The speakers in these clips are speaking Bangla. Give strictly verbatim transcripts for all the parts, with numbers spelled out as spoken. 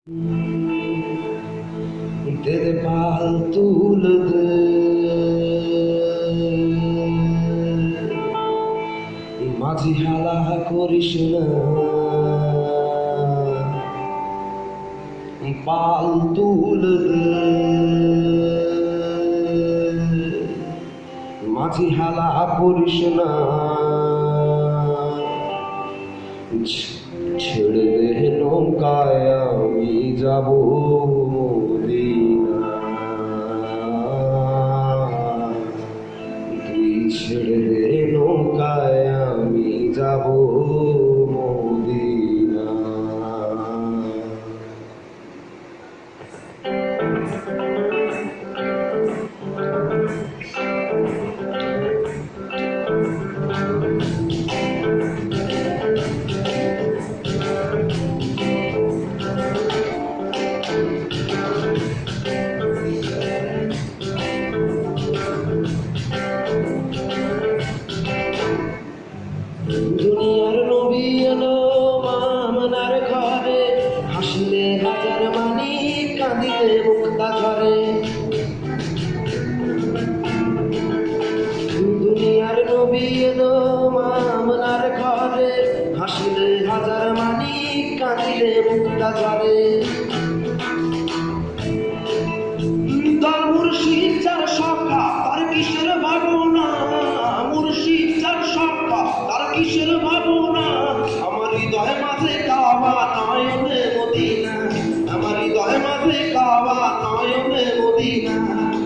तेरे बाल तूल दे माझी हाला करिस ना बाल तूल दे माझी हाला करिस ना ছেড়ে দে নৌকায় আমি যাব মদিনা তুই ছেড়ে দে নৌকায় আমি যাব মদিনা দুনিয়ার নবী এলো মামনার ঘরে হাসিলে হাজার মানি কাঁদিলে মুক্তা ঝরে দুনিয়ার নবী এলো মামনার ঘরে হাসিলে হাজার মানি কাঁদিলে মুক্তা ঝরে তার মুর্শিদ যার সখা তার কিসের ভাবনা মুর্শিদ যার সখা তার কিসের ভাবনা আমার হৃদয় মাঝে কাবা নয়নে মদিনা আমার হৃদয় মাঝে কাবা নয়নে মদিনা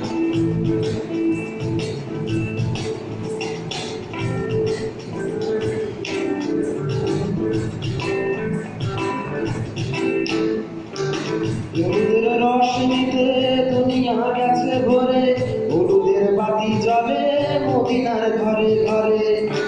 হলুদের রশ্মিতে দুনিয়া গেছে ভরে হলুদের বাতি জ্বলে মদিনার ঘরে ঘরে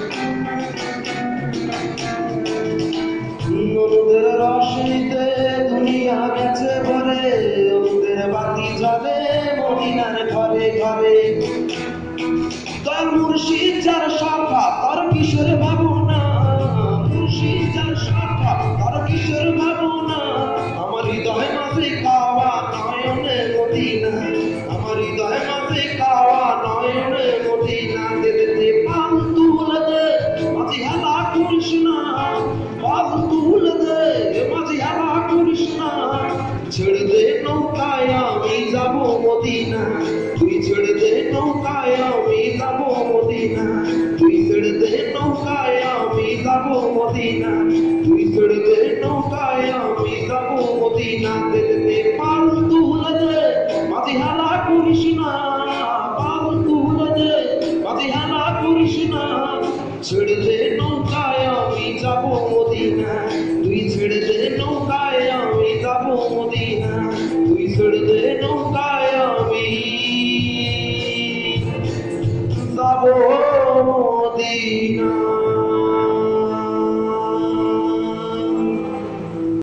হলুদের রশ্মিতে দুনিয়া গেছে ভরে হলুদের বাতি জ্বলে মদিনার ঘরে ঘরে তার মুর্শিদ যার সখা তার কিশোর ভাবনা মুর্শিদ যার সখা তার কিশোর ভাবনা আমার হৃদয় মাঝে কাবা নয়নে মদিনা আমার হৃদয় মাঝে কাবা নয়নে মদিনা দেবে দে পাল তুল দে মাঝি হালা করিস না পাল তুল দে মাঝি হালা করিস না ছেড়ে দে নৌকায় আমি যাব মদিনা তুই ছেড়ে দে নৌকায় আমি যাব মদিনা তুই ছেড়ে দে নৌকায় আমি যাব মদিনা তুই ছেড়ে দে নৌকায় আমি যাব মদিনা দে দে পাল তুল দে মাঝি হালা করিস না পাল তুল দে মাঝি হালা করিস না ছেড়ে দে নৌকায় আমি যাব মদিনা তুই ছেড়ে দে নৌকায় আমি যাব মদিনা তুই ছেড়ে দে নৌকায় আমি যাব মদিনা।